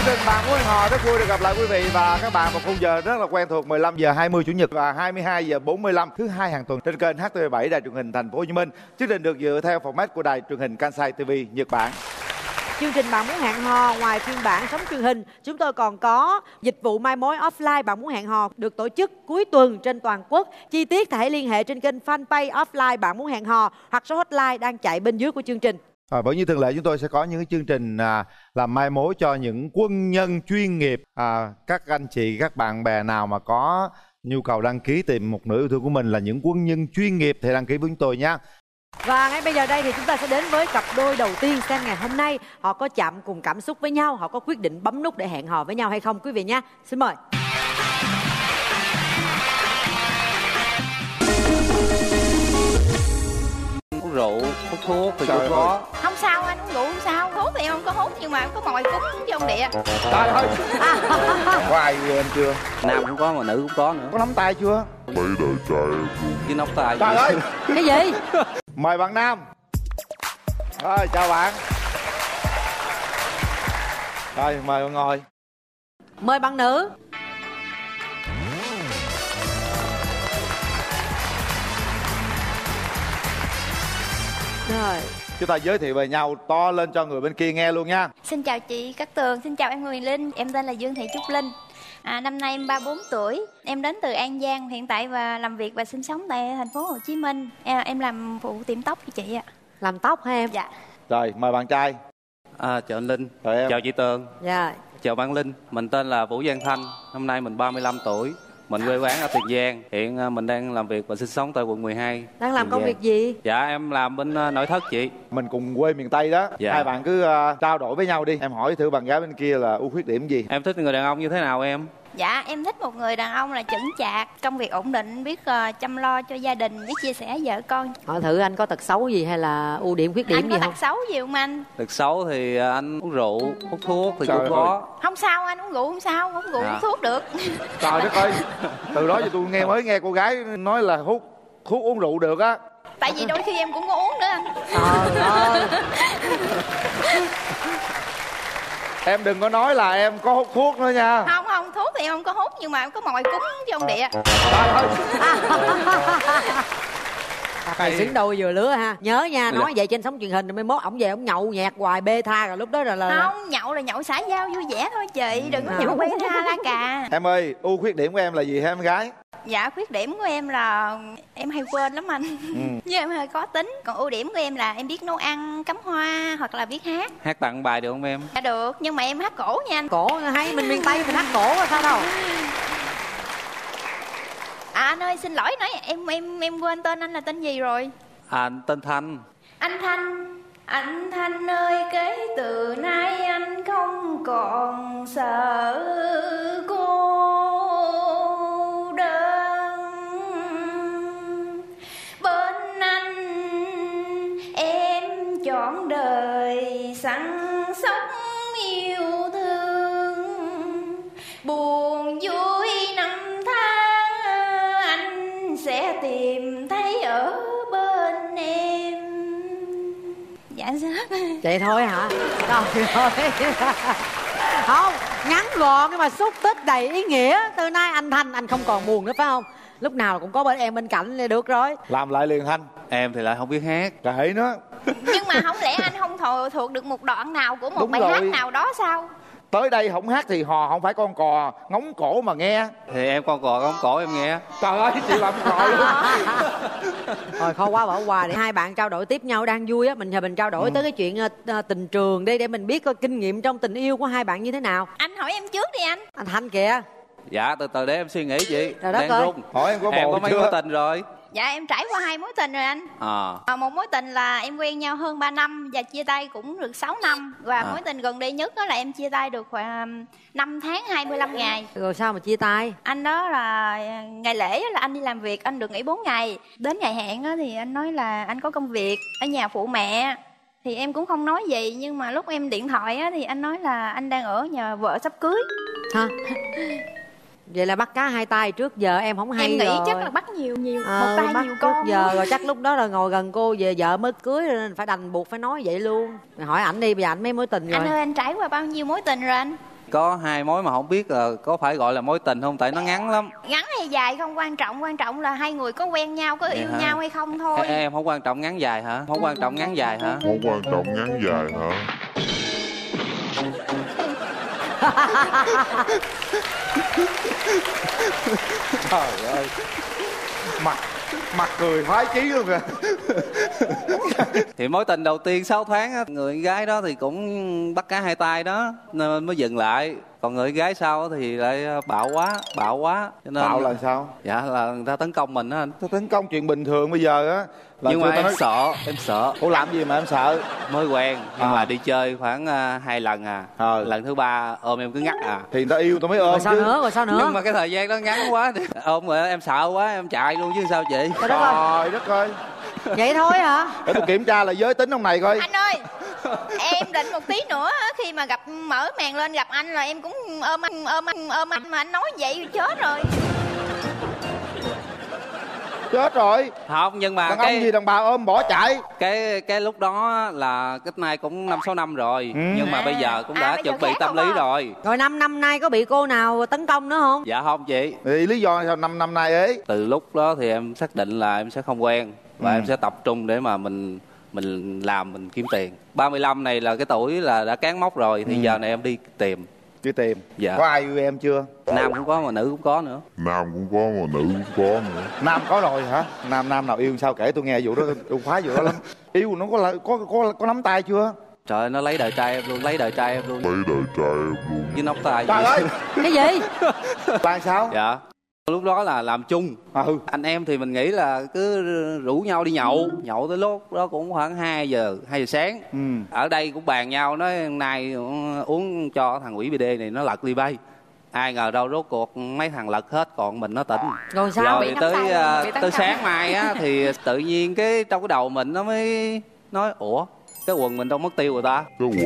trình Bạn Muốn Hẹn Hò rất vui được gặp lại quý vị và các bạn vào khung giờ rất là quen thuộc 15 giờ 20 chủ nhật và 22 giờ 45 thứ hai hàng tuần trên kênh HTV7 Đài Truyền hình Thành phố Hồ Chí Minh. Chương trình được dựa theo format của Đài Truyền hình Kansai TV Nhật Bản. Chương trình Bạn Muốn Hẹn Hò ngoài phiên bản sóng truyền hình, chúng tôi còn có dịch vụ mai mối offline Bạn Muốn Hẹn Hò được tổ chức cuối tuần trên toàn quốc. Chi tiết hãy liên hệ trên kênh fanpage offline Bạn Muốn Hẹn Hò hoặc số hotline đang chạy bên dưới của chương trình. Vẫn như thường lệ, chúng tôi sẽ có những cái chương trình làm mai mối cho những quân nhân chuyên nghiệp. Các anh chị, các bạn bè nào mà có nhu cầu đăng ký tìm một nửa yêu thương của mình là những quân nhân chuyên nghiệp thì đăng ký với chúng tôi nhé. Và ngay bây giờ đây thì chúng ta sẽ đến với cặp đôi đầu tiên xem ngày hôm nay họ có chạm cùng cảm xúc với nhau, họ có quyết định bấm nút để hẹn hò với nhau hay không quý vị nhé. Xin mời. Uống rượu, hút thuốc thì cũng có. Không sao anh, uống rượu không sao. Thuốc thì không có hút nhưng mà có mồi cúng trong địa. Trời ơi. Có ai yêu em chưa? Nam cũng có mà nữ cũng có nữa. Có nắm tay chưa? Mấy đời trai Với nóc tay. Trời ơi. Cái gì? Mời bạn Nam. Rồi, chào bạn. Rồi, mời bạn ngồi. Mời bạn nữ. Rồi. Chúng ta giới thiệu về nhau to lên cho người bên kia nghe luôn nha. Xin chào chị Cát Tường, xin chào em Huyền Linh. Em tên là Dương Thị Trúc Linh. Năm nay em 34 tuổi. Em đến từ An Giang, hiện tại và làm việc và sinh sống tại thành phố Hồ Chí Minh. Em làm phụ tiệm tóc cho chị ạ. Làm tóc hả em? Dạ. Rồi, mời bạn trai. Chào anh Linh. Rồi em. Chào chị Tường. Dạ. Chào bạn Linh. Mình tên là Vũ Giang Thanh. Năm nay mình 35 tuổi. Mình quê quán ở Tiền Giang. Hiện mình đang làm việc và sinh sống tại quận 12. Đang làm Tiền công Giang. việc gì? Dạ em làm bên nội thất chị. Mình cùng quê miền Tây đó. Dạ. Hai bạn cứ trao đổi với nhau đi. Em hỏi thử bạn gái bên kia là ưu khuyết điểm gì. Em thích người đàn ông như thế nào em? Dạ, em thích một người đàn ông là chững chạc, công việc ổn định, biết chăm lo cho gia đình, biết chia sẻ vợ con. Hỏi thử anh có tật xấu gì hay là ưu điểm khuyết điểm Anh gì có không? tật xấu gì không anh? Tật xấu thì anh uống rượu, hút thuốc thì Trời cũng ơi. có. Không sao anh, uống rượu không sao, uống rượu uống thuốc được. Trời đất ơi. Từ đó giờ tôi mới nghe cô gái nói là hút thuốc uống rượu được á. Tại vì đôi khi em cũng có uống nữa anh. Trời ơi. Em đừng có nói là em có hút thuốc nữa nha. Không, thuốc thì không có hút nhưng mà có mồi cúng trong địa. Trời ơi. Tài xứng đôi vừa lứa ha. Nhớ nha, nói vậy trên sóng truyền hình rồi mai mốt ổng về ổng nhậu nhẹt hoài bê tha rồi lúc đó là Không, nhậu là nhậu xã giao vui vẻ thôi chị, đừng có nhậu bê tha la cà. Em ơi, ưu khuyết điểm của em là gì hả em gái? Dạ, khuyết điểm của em là em hay quên lắm anh. Với em hơi khó tính. Còn ưu điểm của em là em biết nấu ăn, cắm hoa hoặc là biết hát. Hát tặng bài được không em? Dạ được, nhưng mà em hát cổ nha anh. cổ hay mình miền Tây mình hát cổ là sao đâu. Anh ơi, xin lỗi nãy em quên tên anh là tên gì rồi? Anh tên Thanh. Anh Thanh ơi, kể từ nay anh không còn sợ cô đơn. Bên anh em trọn đời săn sóc yêu thương. Buồn vui năm tháng anh sẽ tìm thấy ở bên em. Dạ anh xin hết. Vậy thôi hả? Trời ơi. Không, ngắn gọn nhưng mà xúc tích đầy ý nghĩa. Từ nay anh Thanh anh không còn buồn nữa phải không? Lúc nào cũng có bên em bên cạnh là được rồi. Làm lại liền Thanh. Em thì lại không biết hát. Kệ nó. Nhưng mà không lẽ anh không thuộc được một đoạn nào của một Đúng bài rồi. hát nào đó sao? Tới đây không hát thì hò không phải con cò ngóng cổ mà nghe. Thì em con cò không cổ em nghe. Trời ơi, chị làm cò luôn. Rồi khó quá bỏ qua để hai bạn trao đổi tiếp nhau đang vui á. Mình trao đổi tới cái chuyện tình trường đi để mình biết coi kinh nghiệm trong tình yêu của hai bạn như thế nào. Anh hỏi em trước đi anh. Anh Thanh kìa. Dạ từ từ để em suy nghĩ chị. Trời đất Đang ơi. run. Hỏi em có Em bồ có mấy chưa? mối tình rồi. Dạ em trải qua 2 mối tình rồi anh. Một mối tình là em quen nhau hơn 3 năm và chia tay cũng được 6 năm. Và mối tình gần đây nhất đó là em chia tay được khoảng 5 tháng 25 ngày. Rồi sao mà chia tay? Anh đó là ngày lễ là anh đi làm việc, anh được nghỉ 4 ngày. Đến ngày hẹn đó thì anh nói là anh có công việc ở nhà phụ mẹ. Thì em cũng không nói gì, nhưng mà lúc em điện thoại á, thì anh nói là anh đang ở nhà vợ sắp cưới. Hả? Vậy là bắt cá hai tay, trước giờ em không hay em nghĩ rồi. chắc là bắt nhiều một tay bắt nhiều trước con. giờ rồi chắc lúc đó là ngồi gần cô về vợ mới cưới nên phải đành buộc phải nói vậy luôn. Mày hỏi ảnh đi, bây giờ ảnh mấy mối tình rồi. Anh ơi, anh trải qua bao nhiêu mối tình rồi anh? Có 2 mối mà không biết là có phải gọi là mối tình không, tại nó ngắn lắm. Ngắn hay dài không quan trọng là hai người có quen nhau, có yêu nhau hay không thôi. Em không quan trọng ngắn dài hả? Không quan trọng ngắn dài hả? Không quan trọng ngắn dài hả? Trời ơi, mặt cười khoái chí luôn kìa. Thì mối tình đầu tiên 6 tháng á, người gái đó thì cũng bắt cá hai tay đó nên mới dừng lại. Còn người gái sau thì lại bạo quá cho nên Bạo là sao? dạ là người ta tấn công mình á anh. Tôi tấn công chuyện bình thường bây giờ á. Nhưng mà em sợ. Ủa làm gì mà em sợ? Mới quen nhưng mà đi chơi khoảng 2 lần à. Lần thứ 3 ôm em cứ ngắt à. Thì người ta yêu tao mới ôm chứ. Rồi sao nữa? Nhưng mà cái thời gian đó ngắn quá thì ôm rồi em sợ quá em chạy luôn chứ sao chị. Trời đất ơi. Vậy thôi hả? Để tôi kiểm tra là giới tính ông này coi. Anh ơi, em định một tí nữa khi mà mở màn lên gặp anh là em cũng ôm anh mà anh nói vậy chết rồi. Chết rồi. Không nhưng mà đàn ông gì đàn bà ôm bỏ chạy. Cái lúc đó là cách nay cũng 5-6 năm rồi. Nhưng mà bây giờ cũng đã chuẩn bị tâm lý rồi. Rồi 5 năm nay có bị cô nào tấn công nữa không? Dạ không chị. Thì lý do sao 5 năm nay ấy? Từ lúc đó thì em xác định là em sẽ không quen và em sẽ tập trung để mà mình làm, mình kiếm tiền. 35 này là cái tuổi là đã cán mốc rồi thì giờ này em đi tìm. Đi tìm. Dạ. Có ai yêu em chưa? Nam cũng có mà nữ cũng có nữa. Nam cũng có mà nữ cũng có nữa. Nam có rồi hả? Nam nào yêu sao kể tôi nghe vụ đó, tôi khoái vụ đó lắm. Yêu nó có nắm tay chưa? Trời ơi, nó lấy đời trai em luôn. Lấy đời trai em luôn. Với nắm tay. Trời ơi. Cái gì? Là sao? Dạ. Lúc đó là làm chung. Anh em thì mình nghĩ là cứ rủ nhau đi nhậu tới lúc đó cũng khoảng 2 giờ sáng. Ở đây cũng bàn nhau nói nay uống cho thằng quỷ BD này nó lật ly bay. Ai ngờ đâu rốt cuộc mấy thằng lật hết còn mình nó tỉnh. Rồi sao? Rồi tới sáng mai á thì tự nhiên cái trong cái đầu mình nó mới nói ủa cái quần mình đâu mất tiêu rồi ta.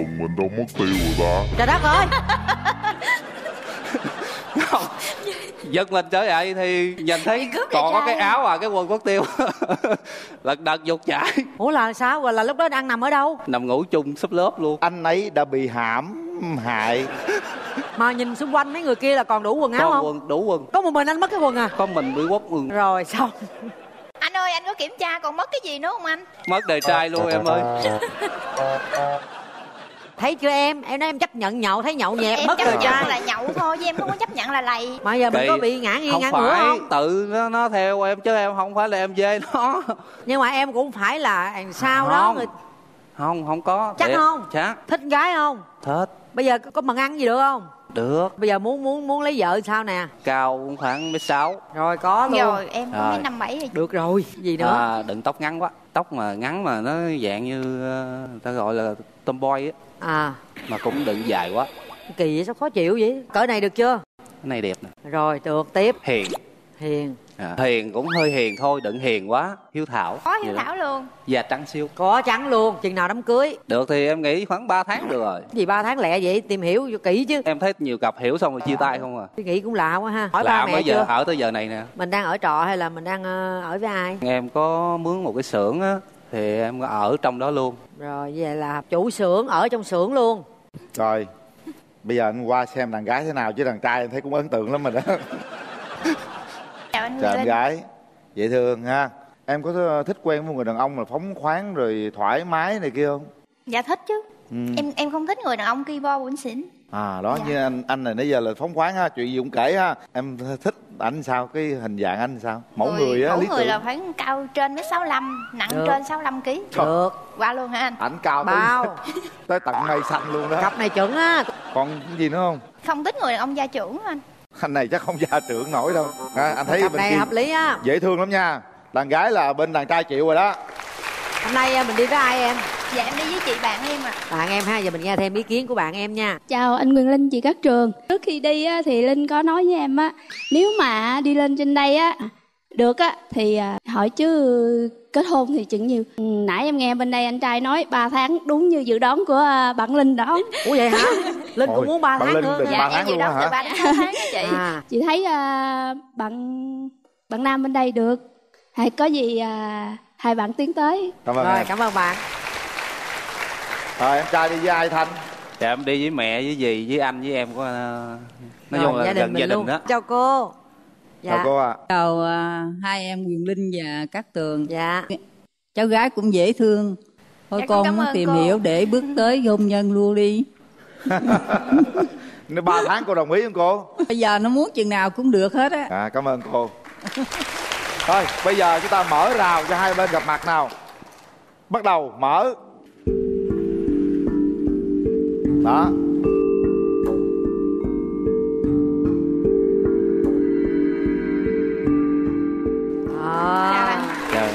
Trời đất ơi. Giật mình trở dậy thì nhìn thấy còn có cái áo cái quần mất tiêu. Lật đật dục chạy. Ủa là sao? Rồi là lúc đó đang nằm ở đâu? Nằm ngủ chung sắp lớp luôn. Anh ấy đã bị hãm hại. Mà nhìn xung quanh mấy người kia là còn đủ quần áo không? Đủ quần. Có một mình anh mất cái quần à? Có mình bị quất quần. Rồi xong. Anh ơi, anh có kiểm tra còn mất cái gì nữa không anh? Mất đời trai luôn em ơi. Thấy chưa em nói em chấp nhận nhậu, thấy nhậu nhẹt mất đời trai. Em chấp nhận là nhậu thôi chứ em không có chấp nhận là lầy. Mà giờ mình có bị ngã nghiêng ngã ngửa không? Tự nó theo em chứ em không phải là em dê nó. Nhưng mà em cũng phải là sao đó người... Không có. Chắc không? Chắc. Thích gái không? Thích. Bây giờ có bằng ăn gì được không? Được. Bây giờ muốn lấy vợ sao nè? Cao cũng khoảng 1m6. Rồi có luôn. Rồi em cũng mấy 5-7 rồi. Được rồi. Gì nữa? Đừng tóc ngắn quá. Tóc mà ngắn mà nó dạng như người ta gọi là tomboy á. Mà cũng đừng dài quá. Kỳ vậy sao khó chịu vậy? Cỡ này được chưa? Cái này đẹp nè. Rồi được tiếp. Hiền. Hiền cũng hơi hiền thôi, đừng hiền quá. Hiếu thảo. Có hiếu thảo luôn. Da trắng siêu. Có trắng luôn. Chừng nào đám cưới? Được thì em nghĩ khoảng 3 tháng được rồi. Gì 3 tháng lẹ vậy? Tìm hiểu kỹ chứ. Em thấy nhiều cặp hiểu xong rồi chia tay không à. Suy nghĩ cũng lạ quá ha. Hỏi lạ ba mẹ mới chưa? giờ ở tới giờ này nè. Mình đang ở trọ hay là mình đang ở với ai? Em có mướn một cái xưởng á thì em có ở trong đó luôn. Rồi vậy là chủ xưởng ở trong xưởng luôn. Rồi bây giờ anh qua xem đàn gái thế nào chứ đàn trai em thấy cũng ấn tượng lắm rồi đó. Chào anh. Chào em gái dễ thương ha. Em có thích quen với một người đàn ông mà phóng khoáng rồi thoải mái này kia không? Dạ thích chứ. Em không thích người đàn ông ki bo bủn xỉn. Đó dạ. Như anh này nãy giờ là phóng khoáng ha, chuyện gì cũng kể ha. Em thích ảnh sao, cái hình dạng anh sao? Mẫu người á, mẫu lý người tưởng là phải cao trên 1m65, nặng được. trên 65 kg. Được. Qua luôn hả anh? ảnh cao bao tới tận mây xanh luôn đó. cặp này chuẩn á. Còn gì nữa không? Không thích người đàn ông gia trưởng anh. Anh này chắc không gia trưởng nổi đâu. Anh thấy Cặp bên này kia hợp lý á, dễ thương lắm nha. Đàn gái là bên đàn trai chịu rồi đó. Hôm nay mình đi với ai em? Dạ em đi với chị bạn em ạ. Bạn em ha, giờ mình nghe thêm ý kiến của bạn em nha. Chào anh Quyền Linh, chị Cát Trường. Trước khi đi á, thì Linh có nói với em á, nếu mà đi lên trên đây á được á thì hỏi chứ kết hôn thì chừng nhiều. Nãy em nghe bên đây anh trai nói 3 tháng đúng như dự đoán của bạn Linh đó. Ủa vậy hả? Linh cũng muốn 3 tháng Linh nữa. định Dạ 3 em tháng dự luôn đoán hả? từ 3 đến 6 tháng đó chị. Chị thấy bạn nam bên đây được, hay có gì hai bạn tiến tới. Cảm ơn Rồi em. cảm ơn bạn. Rồi em trai đi với ai Thanh? Dạ em đi với mẹ, với dì, với anh, với em có nói chung là gia đình gần mình gia đình luôn. đó. Chào cô. Dạ. Chào cô ạ. Chào hai em Quyền Linh và Cát Tường. Dạ. Cháu gái cũng dễ thương. Thôi Dạ, con cảm con ơn tìm cô. hiểu để bước tới hôn nhân luôn đi. Nếu 3 tháng cô đồng ý không cô? Bây giờ nó muốn chừng nào cũng được hết á. Cảm ơn cô. Thôi bây giờ chúng ta mở rào cho hai bên gặp mặt nào. Bắt đầu mở. Đó. Dạ.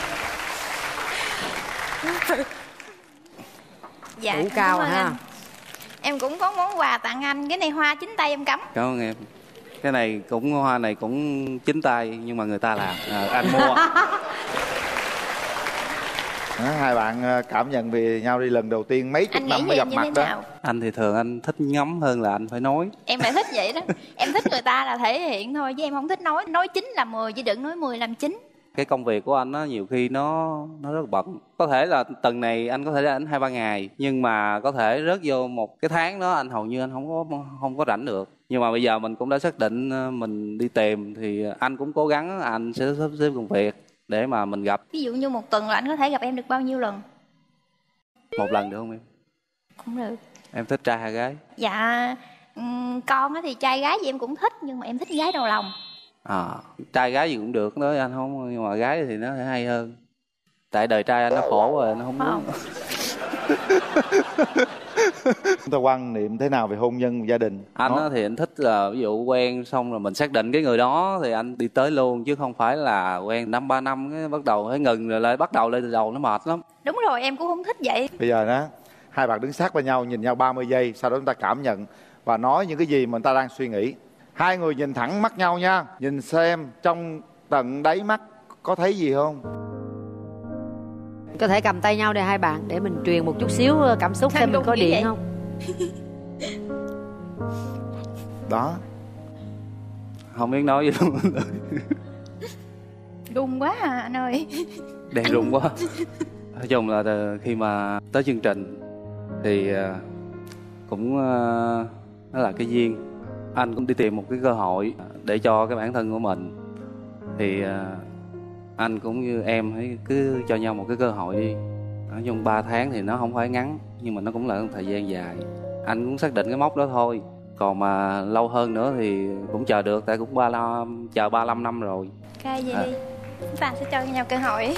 Dạ, Đủ cảm cao ơn ha. anh. Em cũng có món quà tặng anh. Cái này hoa chính tay em cắm. Cảm ơn em. Cái này cũng hoa này cũng chính tay nhưng mà người ta làm, anh mua. Hai bạn cảm nhận về nhau đi lần đầu tiên mấy chục Anh nghĩ năm về mới gặp em như mặt thế đó. nào? Anh thì thường anh thích ngắm hơn là anh phải nói. Em lại thích vậy đó. Em thích người ta là thể hiện thôi, chứ em không thích nói. Nói chính là 10 chứ đừng nói 10 làm chính. Cái công việc của anh nó nhiều khi nó rất bận. Có thể là tuần này anh có thể rảnh 2-3 ngày, nhưng mà có thể rớt vô một cái tháng đó anh hầu như anh không có rảnh được. Nhưng mà bây giờ mình cũng đã xác định mình đi tìm thì anh cũng cố gắng anh sẽ sắp xếp công việc để mà mình gặp. Ví dụ như một tuần là anh có thể gặp em được bao nhiêu lần? Một lần được không em? Cũng được. Em thích trai hay gái? Dạ con á thì trai gái gì em cũng thích, nhưng mà em thích gái đầu lòng. Trai gái gì cũng được đó anh không, nhưng mà gái thì nó sẽ hay hơn. Tại đời trai anh nó khổ rồi, nó không muốn. Chúng ta quan niệm thế nào về hôn nhân gia đình? Anh á thì anh thích là ví dụ quen xong rồi mình xác định cái người đó thì anh đi tới luôn, chứ không phải là quen 5-3 năm cái bắt đầu phải ngừng rồi lại bắt đầu lên từ đầu, nó mệt lắm. Đúng rồi, em cũng không thích vậy. Bây giờ đó hai bạn đứng sát bên nhau nhìn nhau 30 giây, sau đó chúng ta cảm nhận và nói những cái gì mà người ta đang suy nghĩ. Hai người nhìn thẳng mắt nhau nha, nhìn xem trong tận đáy mắt có thấy gì không? Có thể cầm tay nhau đây hai bạn để mình truyền một chút xíu cảm xúc xem mình có điện không. Đó. Không biết nói gì luôn. Run quá à anh ơi. Đang run quá. Nói chung là khi mà tới chương trình thì cũng nó là cái duyên. Anh cũng đi tìm một cái cơ hội để cho cái bản thân của mình. Thì anh cũng như em hãy cứ cho nhau một cái cơ hội đi. Nói chung 3 tháng thì nó không phải ngắn, nhưng mà nó cũng là một thời gian dài. Anh cũng xác định cái mốc đó thôi. Còn mà lâu hơn nữa thì cũng chờ được, tại cũng chờ 35 năm rồi. Ok vậy đi, chúng ta sẽ cho nhau cơ hội.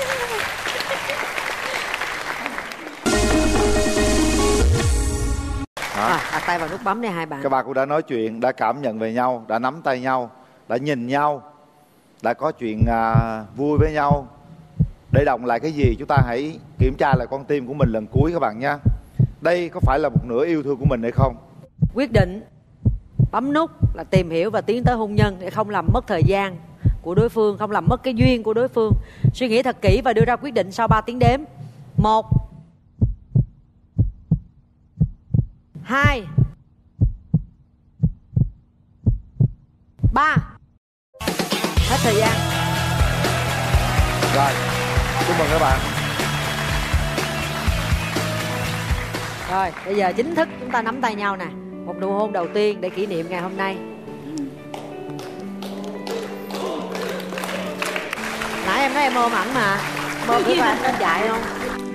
Đặt tay vào nút bấm này hai bạn. Các bạn cũng đã nói chuyện, đã cảm nhận về nhau, đã nắm tay nhau, đã nhìn nhau, đã có chuyện vui với nhau. Để động lại cái gì chúng ta hãy kiểm tra lại con tim của mình lần cuối các bạn nha. Đây có phải là một nửa yêu thương của mình hay không? Quyết định bấm nút là tìm hiểu và tiến tới hôn nhân để không làm mất thời gian của đối phương, không làm mất cái duyên của đối phương. Suy nghĩ thật kỹ và đưa ra quyết định sau 3 tiếng đếm. 1 2 3. Hết thời gian. Rồi, chúc mừng các bạn. Rồi, bây giờ chính thức chúng ta nắm tay nhau nè. Một nụ hôn đầu tiên để kỷ niệm ngày hôm nay. Nãy em nói em ôm ảnh mà. Ôm thử coi anh lên chạy không?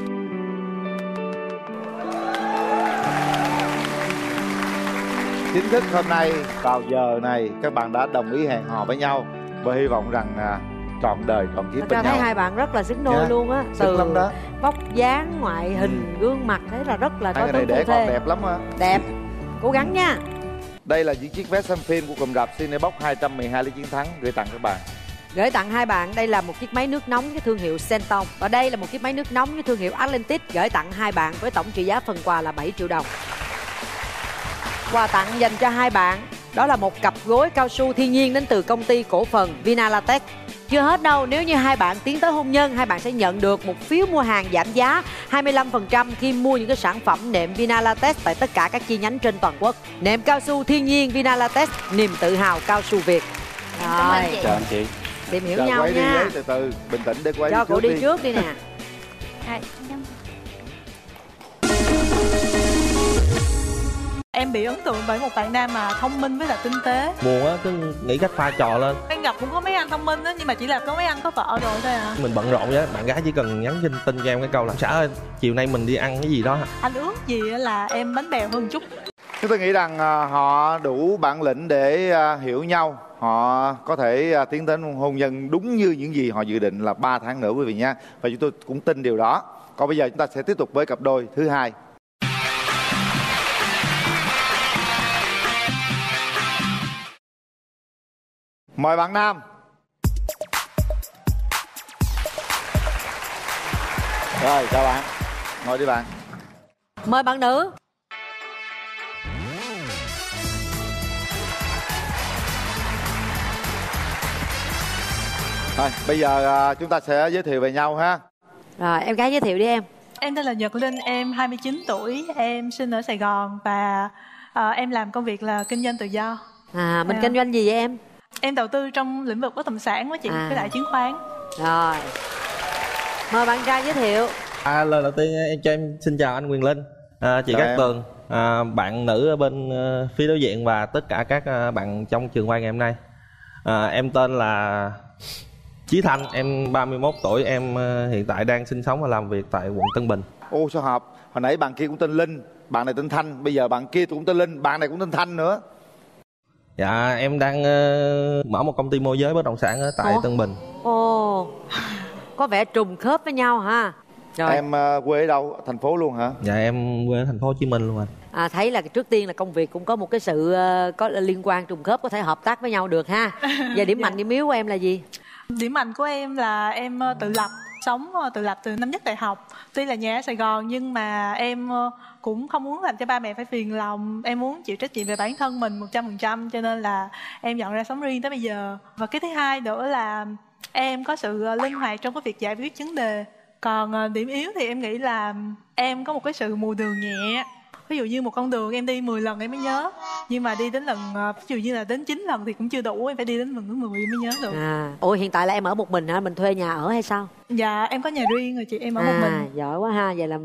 Chính thức hôm nay vào giờ này các bạn đã đồng ý hẹn hò với nhau và hy vọng rằng trọn đời trọn kiếp Thật bên ra thấy nhau. hai bạn rất là xứng đôi luôn á. Xứng lắm đó. vóc dáng, ngoại hình, gương mặt thấy là rất là Hai có người này tướng để phu con thê. đẹp lắm á. Đẹp. Cố gắng nha. Đây là những chiếc vé xem phim của cụm rạp Cinebox 212 lý chiến thắng gửi tặng các bạn. Gửi tặng hai bạn đây là một chiếc máy nước nóng với thương hiệu Senton. Và đây là một chiếc máy nước nóng với thương hiệu Atlantic gửi tặng hai bạn với tổng trị giá phần quà là 7 triệu đồng. Quà tặng dành cho hai bạn đó là một cặp gối cao su thiên nhiên đến từ công ty cổ phần Vinalatex. Chưa hết đâu, nếu như hai bạn tiến tới hôn nhân, hai bạn sẽ nhận được một phiếu mua hàng giảm giá 25% khi mua những cái sản phẩm nệm Vinalatex tại tất cả các chi nhánh trên toàn quốc. Nệm cao su thiên nhiên Vinalatex, niềm tự hào cao su Việt. Cảm ơn chị. Chào anh chị. Tìm hiểu Giờ nhau quay nha. đi giấy từ từ, bình tĩnh để quay Cho đi cô trước đi trước đi nè. Rồi, Em bị ấn tượng bởi một bạn nam mà thông minh với là tinh tế. Buồn á, cứ nghĩ cách pha trò lên. Em gặp cũng có mấy anh thông minh á, nhưng mà chỉ là có mấy anh có vợ rồi thôi à. Mình bận rộn á, bạn gái chỉ cần nhắn tin cho em cái câu là Xã ơi, chiều nay mình đi ăn cái gì đó. Anh ước gì là em bánh bèo hơn chút. Chúng tôi nghĩ rằng họ đủ bản lĩnh để hiểu nhau. Họ có thể tiến đến hôn nhân đúng như những gì họ dự định là 3 tháng nữa quý vị nha. Và chúng tôi cũng tin điều đó. Còn bây giờ chúng ta sẽ tiếp tục với cặp đôi thứ hai. Mời bạn nam. Rồi, chào bạn. Ngồi đi bạn. Mời bạn nữ. Rồi, bây giờ chúng ta sẽ giới thiệu về nhau ha. Rồi, em gái giới thiệu đi em. Em tên là Nhật Linh, em 29 tuổi, em sinh ở Sài Gòn và em làm công việc là kinh doanh tự do. Mình kinh doanh gì vậy em? Em đầu tư trong lĩnh vực bất động sản với chị, với lại chứng khoán. Rồi, mời bạn trai giới thiệu. Lời đầu tiên em cho em xin chào anh Quyền Linh, chị Cát Tường, bạn nữ ở bên phía đối diện và tất cả các bạn trong trường quay ngày hôm nay. Em tên là Chí Thanh, em 31 tuổi, em hiện tại đang sinh sống và làm việc tại quận Tân Bình. Ô sao hợp, hồi nãy bạn kia cũng tên Linh, bạn này tên Thanh, bây giờ bạn kia cũng tên Linh, bạn này cũng tên Thanh nữa. Dạ, em đang mở một công ty môi giới bất động sản ở tại Tân Bình. Ồ, có vẻ trùng khớp với nhau ha. Rồi. Em quê ở đâu, thành phố luôn hả? Dạ, em quê ở thành phố Hồ Chí Minh luôn anh. Thấy là trước tiên là công việc cũng có một cái sự có liên quan trùng khớp, có thể hợp tác với nhau được ha. Giờ điểm mạnh điểm yếu của em là gì? Điểm mạnh của em là em tự lập, sống tự lập từ năm nhất đại học. Tuy là nhà ở Sài Gòn nhưng mà em cũng không muốn làm cho ba mẹ phải phiền lòng. Em muốn chịu trách nhiệm về bản thân mình 100%, cho nên là em dọn ra sống riêng tới bây giờ. Và cái thứ hai nữa là em có sự linh hoạt trong cái việc giải quyết vấn đề. Còn điểm yếu thì em nghĩ là em có một cái sự mù đường nhẹ. Ví dụ như một con đường em đi 10 lần em mới nhớ, nhưng mà đi đến lần ví dụ như là đến 9 lần thì cũng chưa đủ, em phải đi đến lần thứ 10 em mới nhớ được. Ủa hiện tại là em ở một mình hả? Mình thuê nhà ở hay sao? Dạ em có nhà riêng rồi chị, em ở một mình. Giỏi quá ha, vậy là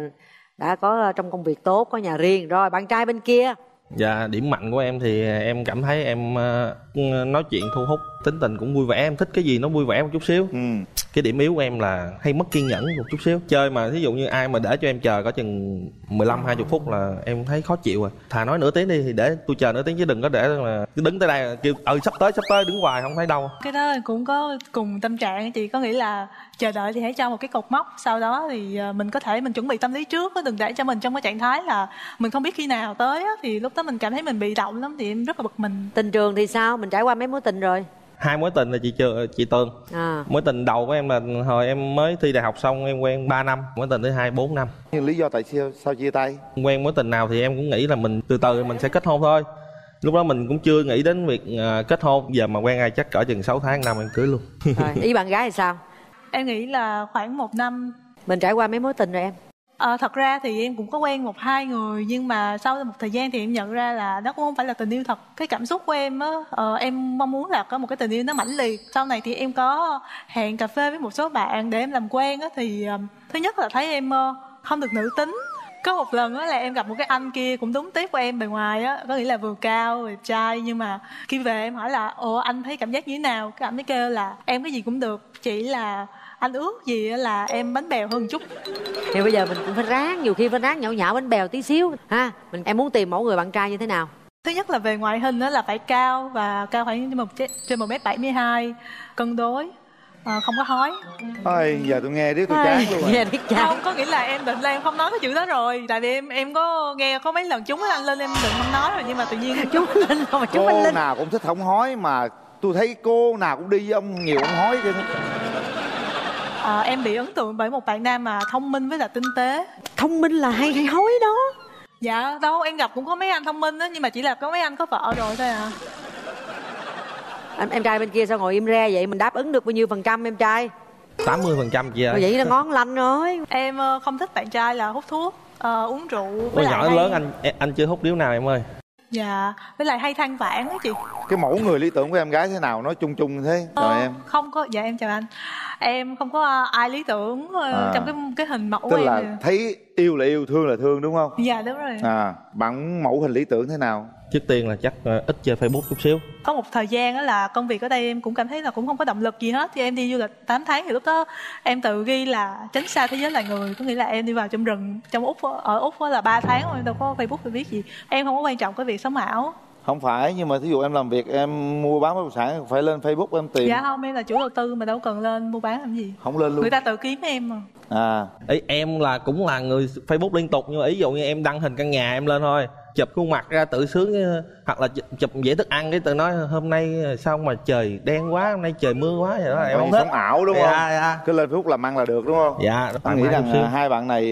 đã có trong công việc tốt, có nhà riêng. Rồi bạn trai bên kia. Dạ, điểm mạnh của em thì em cảm thấy em nói chuyện thu hút, tính tình cũng vui vẻ, em thích cái gì nó vui vẻ một chút xíu. Cái điểm yếu của em là hay mất kiên nhẫn một chút xíu. Chơi mà thí dụ như ai mà để cho em chờ có chừng 15-20 phút là em thấy khó chịu rồi. Thà nói nửa tiếng đi thì để tôi chờ nửa tiếng chứ đừng có để mà đứng tới đây kêu sắp tới đứng hoài không thấy đâu. Cái đó cũng có cùng tâm trạng chị, có nghĩa là chờ đợi thì hãy cho một cái cột mốc, sau đó thì mình có thể mình chuẩn bị tâm lý trước, đừng để cho mình trong cái trạng thái là mình không biết khi nào tới thì lúc đó mình cảm thấy mình bị động lắm, thì em rất là bực mình. Tình trường thì sao? Mình trải qua mấy mối tình rồi? 2 mối tình là chị Tường. Mối tình đầu của em là hồi em mới thi đại học xong em quen 3 năm, mối tình thứ hai 4 năm. Nhưng lý do tại sao chia tay? Quen mối tình nào thì em cũng nghĩ là mình từ từ mình sẽ kết hôn thôi. Lúc đó mình cũng chưa nghĩ đến việc kết hôn, giờ mà quen ai chắc cỡ chừng 6 tháng năm em cưới luôn. Rồi, ý bạn gái thì sao? Em nghĩ là khoảng 1 năm. Mình trải qua mấy mối tình rồi em? Thật ra thì em cũng có quen 1-2 người, nhưng mà sau một thời gian thì em nhận ra là nó cũng không phải là tình yêu thật. Cái cảm xúc của em á, em mong muốn là có một cái tình yêu nó mãnh liệt. Sau này thì em có hẹn cà phê với một số bạn để em làm quen á, thì thứ nhất là thấy em không được nữ tính. Có một lần á là em gặp một cái anh kia cũng đúng tiếp của em bề ngoài á, có nghĩa là vừa cao vừa trai, nhưng mà khi về em hỏi là anh thấy cảm giác như thế nào, cái anh mới kêu là em cái gì cũng được, chỉ là anh ước gì là em bánh bèo hơn chút. Thì bây giờ mình cũng phải ráng, nhiều khi phải ráng nhậu nhạo bánh bèo tí xíu ha. Em muốn tìm mẫu người bạn trai như thế nào? Thứ nhất là về ngoại hình đó là phải cao, và cao khoảng trên 1m72, cân đối, không có hói. Ôi, giờ tôi nghe riết tôi chán luôn rồi. Nghe riết chán. Không, có nghĩa là em định là em không nói cái chữ đó rồi, tại vì em có nghe có mấy lần chúng anh lên em định không nói rồi, nhưng mà tự nhiên chúng Linh không mà chúng cô Linh nào cũng thích không hói, mà tôi thấy cô nào cũng đi với ông nhiều ông hói chứ. Em bị ấn tượng bởi một bạn nam mà thông minh với là tinh tế. Thông minh là hay hói đó. Dạ đâu, em gặp cũng có mấy anh thông minh đó, nhưng mà chỉ là có mấy anh có vợ rồi thôi à. Em trai bên kia sao ngồi im re vậy? Mình đáp ứng được bao nhiêu % em trai? 80% chị ơi. Vậy là ngon lành rồi. Em không thích bạn trai là hút thuốc, uống rượu. Với nhỏ lớn anh chưa hút điếu nào em ơi. Dạ, với lại hay than vãn đó chị. Cái mẫu người lý tưởng của em gái thế nào, nói chung chung thế rồi em? Không có, dạ em chào anh, em không có ai lý tưởng trong cái hình mẫu tức em là này. thấy yêu là yêu, thương là thương, đúng không? Dạ đúng rồi. Bạn mẫu hình lý tưởng thế nào? Trước tiên là chắc ít chơi Facebook chút xíu. Có một thời gian đó là công việc ở đây em cũng cảm thấy là cũng không có động lực gì hết. Thì em đi du lịch 8 tháng thì lúc đó em tự ghi là tránh xa thế giới loài người. Có nghĩa là em đi vào trong rừng, trong Úc, ở Úc là 3 tháng em đâu có Facebook phải biết gì. Em không có quan trọng cái việc sống ảo. Không phải, nhưng mà thí dụ em làm việc, em mua bán bất động sản phải lên Facebook em tìm. Dạ không, em là chủ đầu tư mà đâu cần lên mua bán làm gì. Không lên luôn. Người ta tự kiếm em mà. Ý em là cũng là người Facebook liên tục, nhưng mà ý dụ như em đăng hình căn nhà em lên thôi, chụp khuôn mặt ra tự sướng, hoặc là chụp dễ thức ăn cái tự nói hôm nay sao mà trời đen quá, hôm nay trời mưa quá vậy đó. Em không thích sống ảo đúng không? Cứ lên Facebook làm ăn là được đúng không? Dạ. Anh nghĩ rằng hai bạn này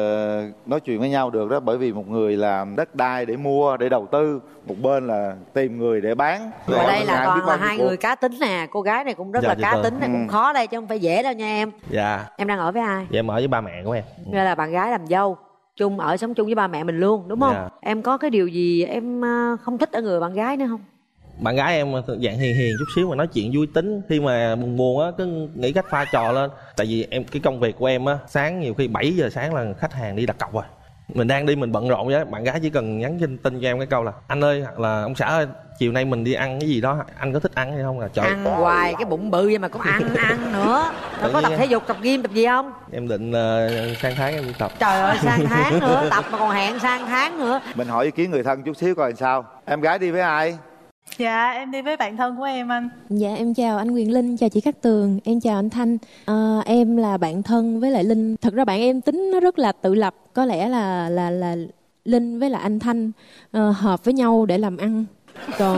nói chuyện với nhau được đó, bởi vì một người làm đất đai để mua, để đầu tư, một bên là tìm người để bán. Ở đây là toàn là hai người cá tính nè, cô gái này cũng rất là cá tính này, cũng khó đây chứ không phải dễ đâu nha em. Dạ. Em đang ở với ai? Dạ em ở với ba mẹ của em. Nghĩa là bạn gái làm dâu sống chung với ba mẹ mình luôn đúng không? Dạ. Em có cái điều gì em không thích ở người bạn gái nữa không? Bạn gái em dạng hiền hiền chút xíu mà nói chuyện vui tính, khi mà buồn buồn á cứ nghĩ cách pha trò lên. Tại vì em cái công việc của em á, sáng nhiều khi 7 giờ sáng là khách hàng đi đặt cọc rồi, mình đang đi mình bận rộn vậy, bạn gái chỉ cần nhắn tin cho em cái câu là anh ơi, hoặc là ông xã ơi, chiều nay mình đi ăn cái gì đó, anh có thích ăn hay không? Là trời, ăn hoài cái bụng bự vậy mà cũng ăn nữa. Rồi có tập thể dục, tập gym, tập gì không? Em định sang tháng em đi tập. Trời ơi, sang tháng nữa, tập mà còn hẹn sang tháng nữa. Mình hỏi ý kiến người thân chút xíu coi làm sao. Em gái đi với ai? Dạ em đi với bạn thân của em anh. Dạ em chào anh Quyền Linh, chào chị Cát Tường, em chào anh Thanh. Em là bạn thân với lại Linh. Thật ra bạn em tính nó rất là tự lập, có lẽ là Linh với lại anh Thanh hợp với nhau để làm ăn. Còn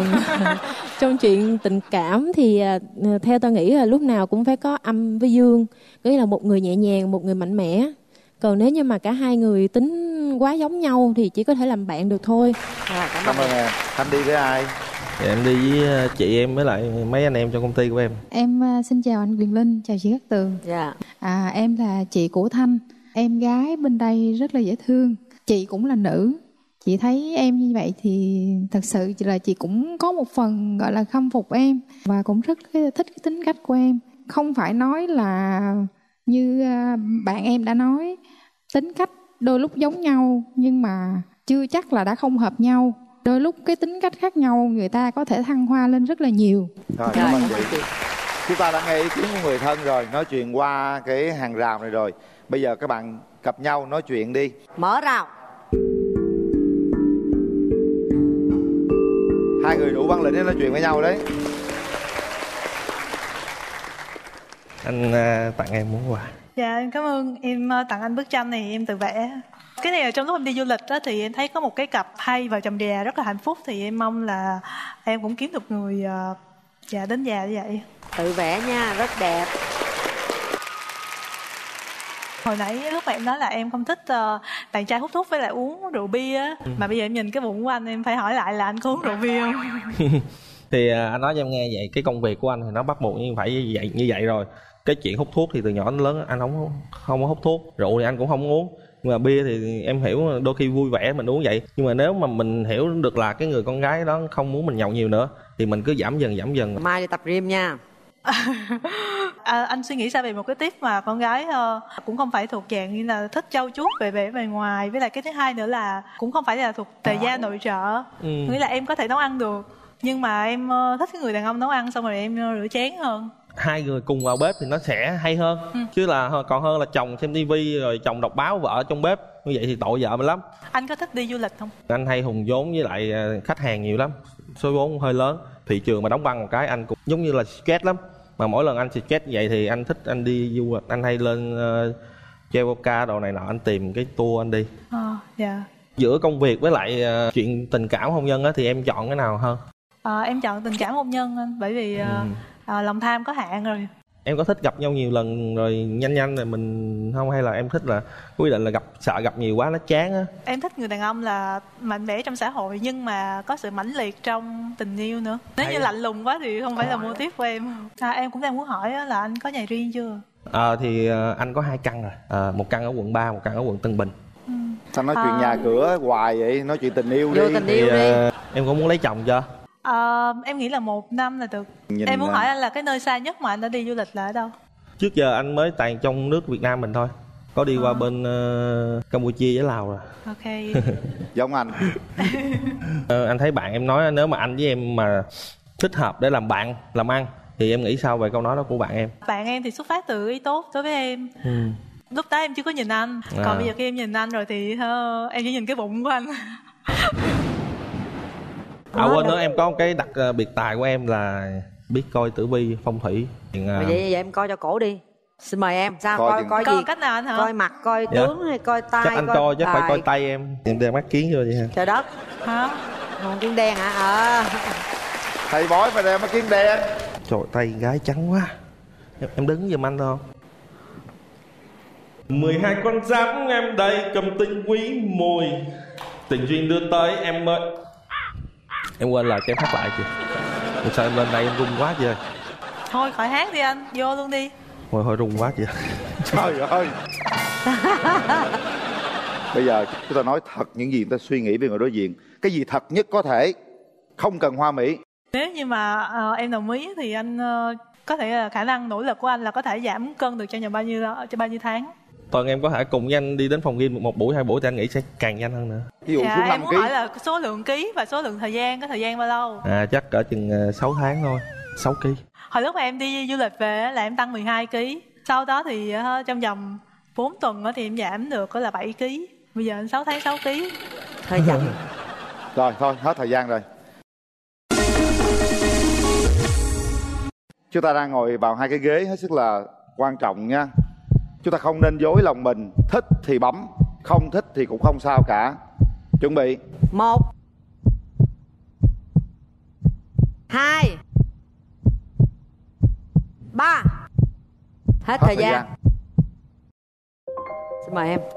trong chuyện tình cảm thì theo tôi nghĩ là lúc nào cũng phải có âm với dương, có nghĩa là một người nhẹ nhàng, một người mạnh mẽ. Còn nếu như mà cả hai người tính quá giống nhau thì chỉ có thể làm bạn được thôi. Cảm ơn em. Thanh đi với ai? Dạ, em đi với chị em với lại mấy anh em trong công ty của em. Em xin chào anh Quyền Linh, chào chị Cát Tường. Dạ. Em là chị của Thanh. Em gái bên đây rất là dễ thương. Chị cũng là nữ. Chị thấy em như vậy thì thật sự là chị cũng có một phần gọi là khâm phục em, và cũng rất thích cái tính cách của em. Không phải nói là như bạn em đã nói, tính cách đôi lúc giống nhau nhưng mà chưa chắc là đã không hợp nhau. Đôi lúc cái tính cách khác nhau người ta có thể thăng hoa lên rất là nhiều. Rồi, cảm ơn chị. Chúng ta đã nghe ý kiến của người thân rồi, nói chuyện qua cái hàng rào này rồi. Bây giờ các bạn gặp nhau nói chuyện đi. Mở rào. Hai người đủ bản lĩnh để nói chuyện với nhau đấy. Anh tặng em món quà. Dạ em cảm ơn. Em tặng anh bức tranh này em tự vẽ. Cái này là trong lúc em đi du lịch đó, thì em thấy có một cái cặp hai vợ chồng già rất là hạnh phúc. Thì em mong là em cũng kiếm được người già đến già như vậy. Tự vẽ nha, rất đẹp. Hồi nãy lúc mà em nói là em không thích bạn trai hút thuốc với lại uống rượu bia á, mà bây giờ em nhìn cái bụng của anh em phải hỏi lại là anh có uống rượu bia không? Thì anh nói cho em nghe vậy, cái công việc của anh thì nó bắt buộc phải như vậy rồi. Cái chuyện hút thuốc thì từ nhỏ đến lớn anh không có hút thuốc, rượu thì anh cũng không uống. Nhưng mà bia thì em hiểu đôi khi vui vẻ mình uống vậy. Nhưng mà nếu mà mình hiểu được là cái người con gái đó không muốn mình nhậu nhiều nữa thì mình cứ giảm dần. Mai đi tập gym nha. Anh suy nghĩ sao về một cái tip mà con gái cũng không phải thuộc dạng như là thích trau chuốt về vẻ bề ngoài, với lại cái thứ hai nữa là cũng không phải là thuộc tề gia nội trợ. Nghĩa là em có thể nấu ăn được, nhưng mà em thích cái người đàn ông nấu ăn xong rồi em rửa chén hơn. Hai người cùng vào bếp thì nó sẽ hay hơn. Chứ là còn hơn là chồng xem tivi rồi chồng đọc báo, vợ trong bếp, như vậy thì tội vợ mình lắm. Anh có thích đi du lịch không? Anh hay hùng vốn với lại khách hàng nhiều lắm, số vốn hơi lớn. Thị trường mà đóng băng một cái anh cũng giống như là stress lắm. Mà mỗi lần anh stress vậy thì anh thích anh đi du lịch, anh hay lên Traveloka đồ này nọ, anh tìm cái tour anh đi. Dạ. Giữa công việc với lại chuyện tình cảm hôn nhân á thì em chọn cái nào hơn? Em chọn tình cảm hôn nhân anh, bởi vì lòng tham có hạn rồi. Em có thích gặp nhau nhiều lần rồi nhanh rồi mình không, hay là em thích là quyết định là sợ gặp nhiều quá nó chán á? Em thích người đàn ông là mạnh mẽ trong xã hội nhưng mà có sự mãnh liệt trong tình yêu nữa. Nếu như lạnh lùng quá thì không phải là mô típ của em. Em cũng đang muốn hỏi là anh có nhà riêng chưa? Thì anh có 2 căn rồi, một căn ở quận 3, một căn ở quận Tân Bình. Sao nói chuyện nhà cửa hoài vậy, nói chuyện tình yêu đi. Tình yêu đi. Em có muốn lấy chồng chưa? Em nghĩ là 1 năm là được. Nhìn Em muốn hỏi anh là cái nơi xa nhất mà anh đã đi du lịch là ở đâu? Trước giờ anh mới toàn trong nước Việt Nam mình thôi. Có đi qua bên Campuchia với Lào rồi. Ok. Giống anh. Anh thấy bạn em nói nếu mà anh với em mà thích hợp để làm bạn, làm ăn thì em nghĩ sao về câu nói đó của bạn em? Bạn em thì xuất phát từ ý tốt đối với em. Lúc đó em chưa có nhìn anh. Còn bây giờ khi em nhìn anh rồi thì em chỉ nhìn cái bụng của anh. Quên nữa, em có một cái đặc biệt tài của em là biết coi tử vi, phong thủy. Vậy em coi cho cổ đi. Xin mời em. Sao coi gì? Cách nào anh hả? Coi mặt, coi tướng hay coi tay? Chắc anh coi chứ phải coi tay em. Em đeo mắt kiến vô vậy hả? Trời đất. Hả? Còn kiến đen hả? Thầy bói mà đeo mắt kiến đen. Trời, tay gái trắng quá. Em đứng giùm anh thôi. 12 con giáp em đây cầm tinh quý mùi, tình duyên đưa tới em ơi. Em quên là em hát lại kìa. Sao em lên đây em run quá vậy? Thôi khỏi hát đi anh, vô luôn đi. Thôi run quá vậy. Trời ơi. Bây giờ chúng ta nói thật những gì chúng ta suy nghĩ về người đối diện. Cái gì thật nhất có thể, không cần hoa mỹ. Nếu như mà em đồng ý thì anh có thể là khả năng nỗ lực của anh là có thể giảm cân được trong bao nhiêu tháng. Toàn em có thể cùng với anh đi đến phòng gym một buổi 2 buổi thì anh nghĩ sẽ càng nhanh hơn nữa. Ví dụ xuống 5 em muốn kg. hỏi là số lượng ký và số lượng thời gian, có thời gian bao lâu? Chắc cỡ chừng 6 tháng thôi. 6 kg. Hồi lúc mà em đi du lịch về là em tăng 12 kg. Sau đó thì trong vòng 4 tuần thì em giảm được là 7 kg. Bây giờ anh 6 tháng 6 kg. Hơi chậm. Rồi thôi hết thời gian rồi. Chúng ta đang ngồi vào 2 cái ghế hết sức là quan trọng nha. Chúng ta không nên dối lòng mình. Thích thì bấm, không thích thì cũng không sao cả. Chuẩn bị. 1 2 3. Hết thời gian. Xin mời em.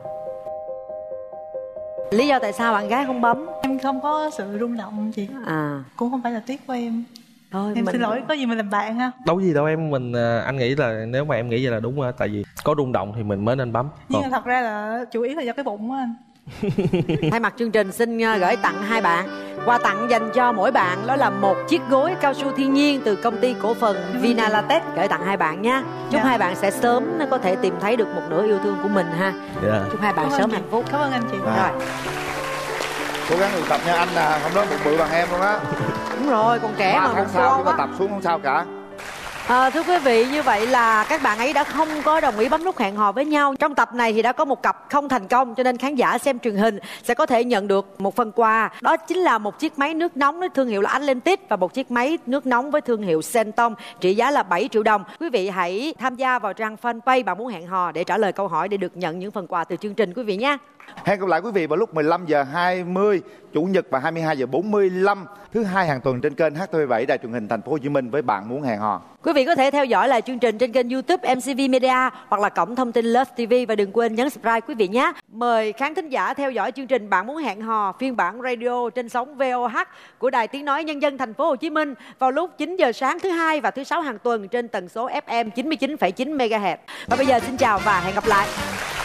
Lý do tại sao bạn gái không bấm? Em không có sự rung động chị. Cũng không phải là tiếc của em. Thôi, em xin lỗi, có gì mình làm bạn ha. Đâu gì đâu em, anh nghĩ là nếu mà em nghĩ vậy là đúng rồi. Tại vì có rung động thì mình mới nên bấm. Nhưng mà thật ra là chủ yếu là do cái bụng á anh. Thay mặt chương trình xin gửi tặng 2 bạn. Quà tặng dành cho mỗi bạn đó là một chiếc gối cao su thiên nhiên từ công ty cổ phần Vinalatex, gửi tặng 2 bạn nha. Chúc 2 bạn sẽ sớm có thể tìm thấy được một nửa yêu thương của mình ha. Chúc 2 bạn sớm hạnh phúc. Cảm ơn anh chị. Rồi. Cố gắng luyện tập nha anh, không đó bụng bự bằng em luôn á. Đúng rồi, còn trẻ mà bụng sao to chúng ta tập xuống không sao cả. Thưa quý vị, như vậy là các bạn ấy đã không có đồng ý bấm nút hẹn hò với nhau. Trong tập này thì đã có một cặp không thành công, cho nên khán giả xem truyền hình sẽ có thể nhận được một phần quà. Đó chính là một chiếc máy nước nóng với thương hiệu là Atlantis và một chiếc máy nước nóng với thương hiệu Senton trị giá là 7 triệu đồng. Quý vị hãy tham gia vào trang fanpage Bạn Muốn Hẹn Hò để trả lời câu hỏi để được nhận những phần quà từ chương trình quý vị nhé. Hẹn gặp lại quý vị vào lúc 15:20 Chủ nhật và 22:45 thứ 2 hàng tuần trên kênh HTV7 Đài Truyền hình Thành phố Hồ Chí Minh với Bạn Muốn Hẹn Hò. Quý vị có thể theo dõi lại chương trình trên kênh YouTube MCV Media hoặc là cổng thông tin Love TV và đừng quên nhấn subscribe quý vị nhé. Mời khán thính giả theo dõi chương trình Bạn Muốn Hẹn Hò phiên bản radio trên sóng VOH của Đài Tiếng Nói Nhân dân Thành phố Hồ Chí Minh vào lúc 9 giờ sáng thứ 2 và thứ 6 hàng tuần trên tần số FM 99,9 MHz. Và bây giờ xin chào và hẹn gặp lại.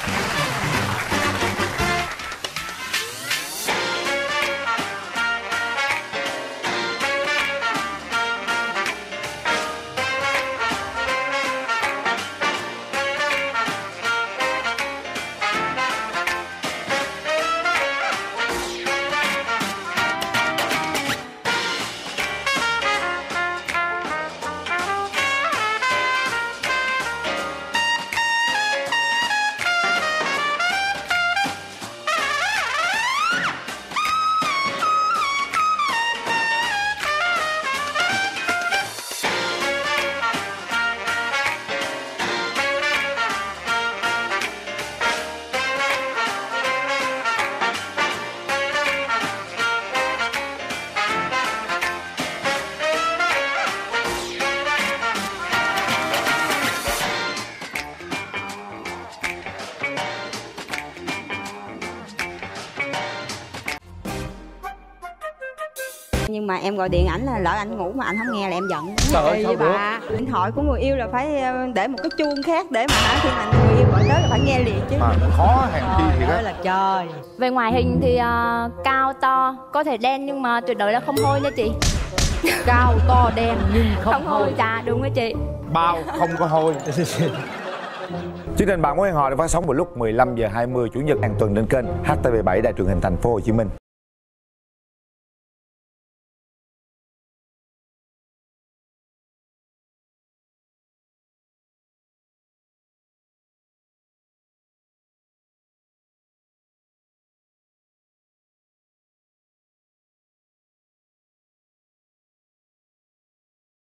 Nhưng mà em gọi điện ảnh là lỡ anh ngủ mà anh không nghe là em giận. Trời ơi, sao được? Điện thoại của người yêu là phải để một cái chuông khác để mà khi mà người yêu gọi tới là phải nghe liền chứ. Mà khó hèn chi thiệt á. Là trời. Về ngoại hình thì cao to, có thể đen nhưng mà tuyệt đối là không hôi nha chị. Cao to đen nhưng không hôi. Dạ đúng rồi chị. Bao không có hôi. Chương trình Bạn Muốn Hẹn Hò được phát sóng vào lúc 15 giờ 20 Chủ nhật hàng tuần trên kênh HTV7 Đài Truyền hình Thành phố Hồ Chí Minh.